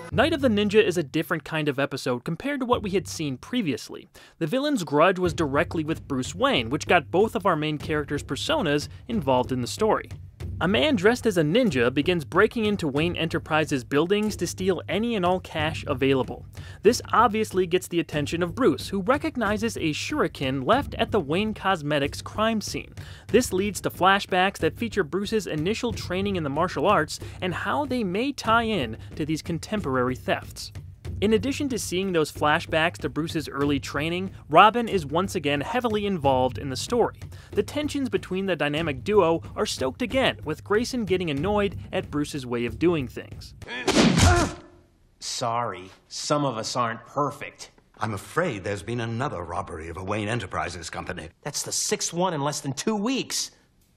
Night of the Ninja is a different kind of episode compared to what we had seen previously. The villain's grudge was directly with Bruce Wayne, which got both of our main characters' personas involved in the story. A man dressed as a ninja begins breaking into Wayne Enterprises buildings to steal any and all cash available. This obviously gets the attention of Bruce, who recognizes a shuriken left at the Wayne Cosmetics crime scene. This leads to flashbacks that feature Bruce's initial training in the martial arts and how they may tie in to these contemporary thefts. In addition to seeing those flashbacks to Bruce's early training, Robin is once again heavily involved in the story. The tensions between the dynamic duo are stoked again, with Grayson getting annoyed at Bruce's way of doing things. Sorry, some of us aren't perfect. I'm afraid there's been another robbery of a Wayne Enterprises company. That's the 6th one in less than 2 weeks.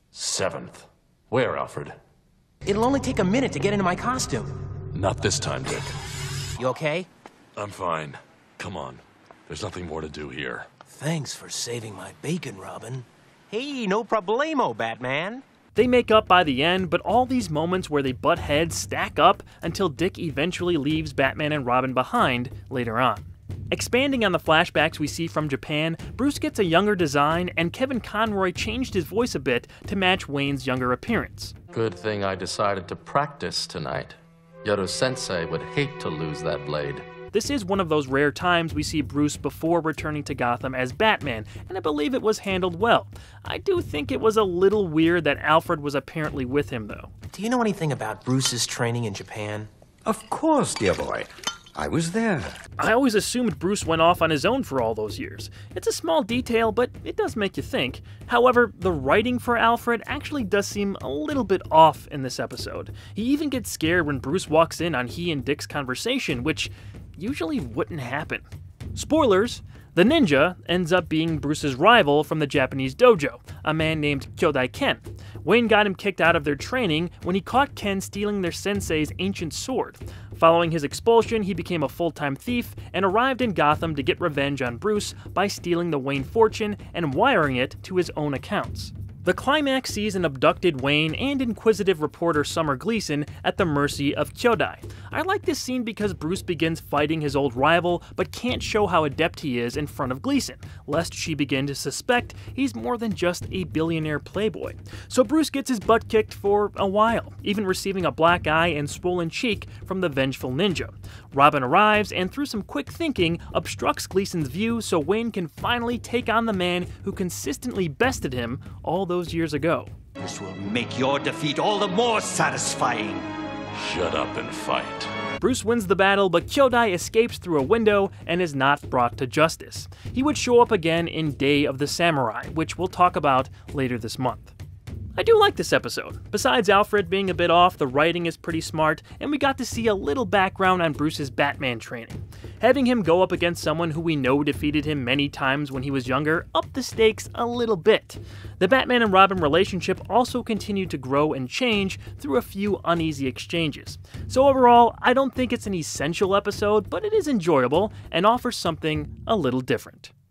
7th. Where, Alfred? It'll only take a minute to get into my costume. Not this time, Dick. You okay? I'm fine. Come on. There's nothing more to do here. Thanks for saving my bacon, Robin. Hey, no problemo, Batman. They make up by the end, but all these moments where they butt heads stack up until Dick eventually leaves Batman and Robin behind later on. Expanding on the flashbacks we see from Japan, Bruce gets a younger design, and Kevin Conroy changed his voice a bit to match Wayne's younger appearance. Good thing I decided to practice tonight. Yoru-sensei would hate to lose that blade. This is one of those rare times we see Bruce before returning to Gotham as Batman, and I believe it was handled well. I do think it was a little weird that Alfred was apparently with him, though. Do you know anything about Bruce's training in Japan? Of course, dear boy. I was there. I always assumed Bruce went off on his own for all those years. It's a small detail, but it does make you think. However, the writing for Alfred actually does seem a little bit off in this episode. He even gets scared when Bruce walks in on he and Dick's conversation, which usually wouldn't happen. Spoilers! The ninja ends up being Bruce's rival from the Japanese dojo, a man named Kyodai Ken. Wayne got him kicked out of their training when he caught Ken stealing their sensei's ancient sword. Following his expulsion, he became a full-time thief and arrived in Gotham to get revenge on Bruce by stealing the Wayne fortune and wiring it to his own accounts. The climax sees an abducted Wayne and inquisitive reporter Summer Gleason at the mercy of Kyodai. I like this scene because Bruce begins fighting his old rival, but can't show how adept he is in front of Gleason, lest she begin to suspect he's more than just a billionaire playboy. So Bruce gets his butt kicked for a while, even receiving a black eye and swollen cheek from the vengeful ninja. Robin arrives and, through some quick thinking, obstructs Gleason's view so Wayne can finally take on the man who consistently bested him all those years ago. This will make your defeat all the more satisfying. Shut up and fight. Bruce wins the battle, but Kyodai escapes through a window and is not brought to justice. He would show up again in Day of the Samurai, which we'll talk about later this month. I do like this episode. Besides Alfred being a bit off, the writing is pretty smart, and we got to see a little background on Bruce's Batman training. Having him go up against someone who we know defeated him many times when he was younger upped the stakes a little bit. The Batman and Robin relationship also continued to grow and change through a few uneasy exchanges. So overall, I don't think it's an essential episode, but it is enjoyable and offers something a little different.